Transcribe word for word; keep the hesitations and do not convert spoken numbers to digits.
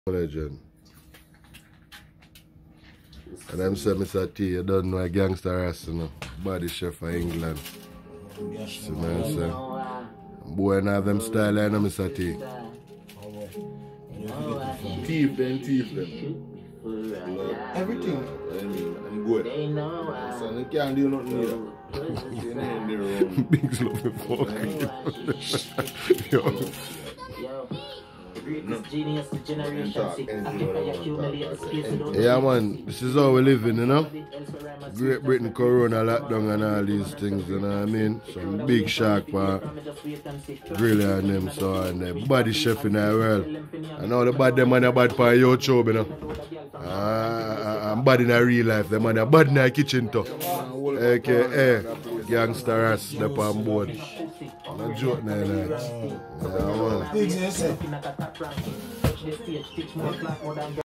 Legend. And them say Mister T, you don't know a gangster ass, you know. Body chef of England. See what I say? Boy, and have them style, I know Mister T. Thief them, thief them. Everything. I'm good. So you can't do nothing here. Big sloppy fuck. Yo. Yeah man, this is how we living, you know. Great Britain Corona lockdown and all these things, you know what I mean? Some big shark for grill and them so and the body chef in the world. And all the bad them man are bad for YouTube, you know. Uh, I'm bad in a real life, the man are bad in the kitchen too. A K A gangster ass up on board. No joke now, like. Yeah, man.